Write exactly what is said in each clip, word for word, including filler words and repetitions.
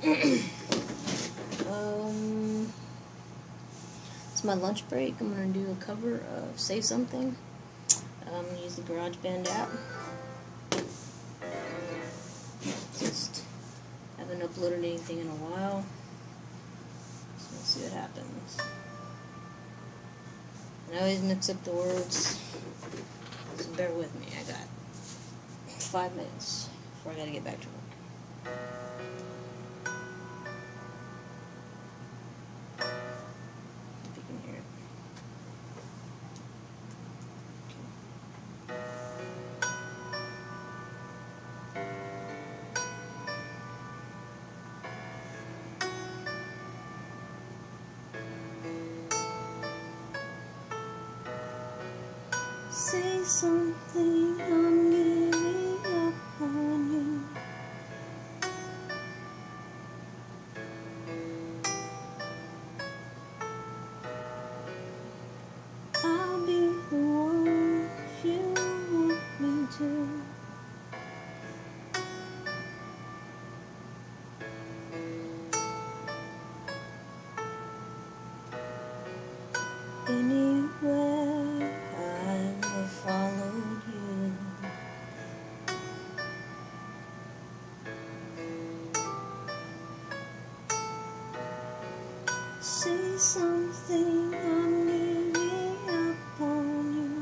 um, it's my lunch break. I'm gonna do a cover of Say Something. I'm gonna use the GarageBand app. Just haven't uploaded anything in a while, so we'll see what happens. And I always mix up the words, so bear with me. I got five minutes before I gotta get back to work. If you can hear it. Say something, I'm giving up on you. I'll be the one if you want me to. Anywhere I will follow you. Say something, I'm giving up on you.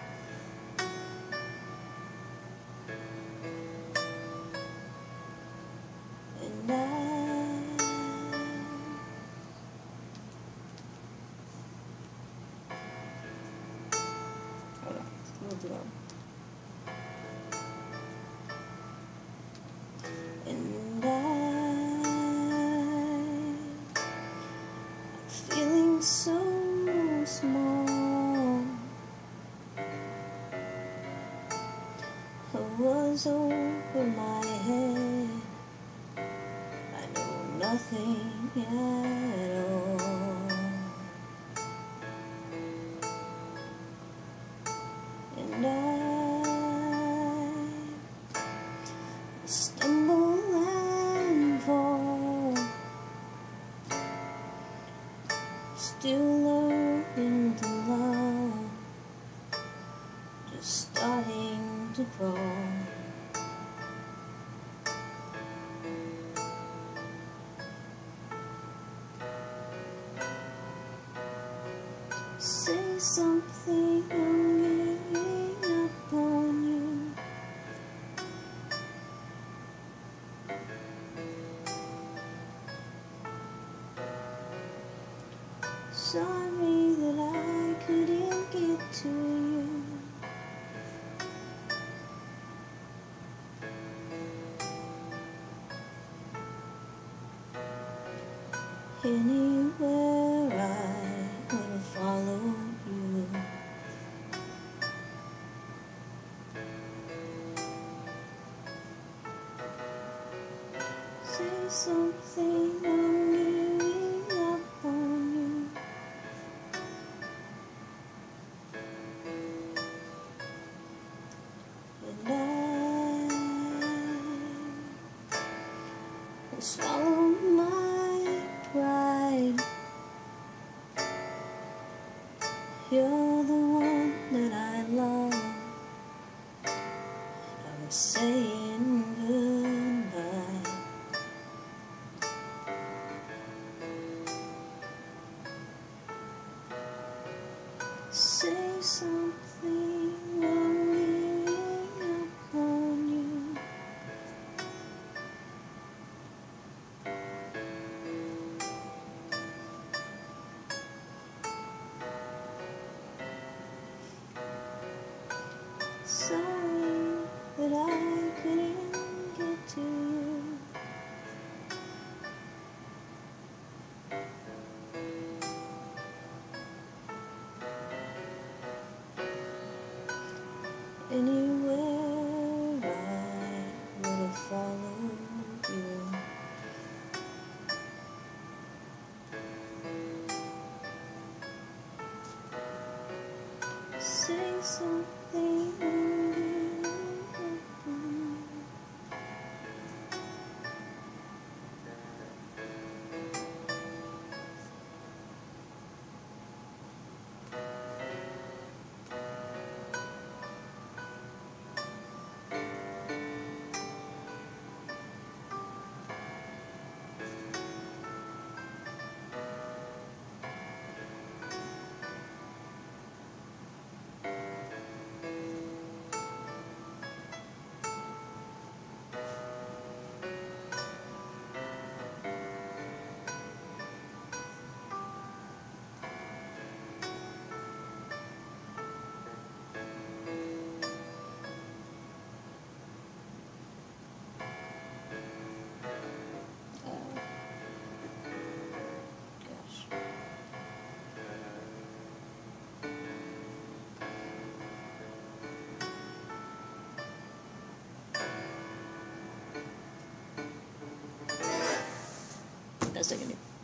And I hold on, it's a little too long. And I'm feeling so small. I was over my head. I know nothing at all. And I stumble and fall, still learning to love, just starting to crawl. Say something, I'm giving up on you. Sorry that I couldn't get to you. Anywhere I will follow you. Say something, I'm giving up on you. And I swallow my pride. You're the one that I love. I'm saying goodbye. Say something, I'm giving up on you. Sorry that I else I can do.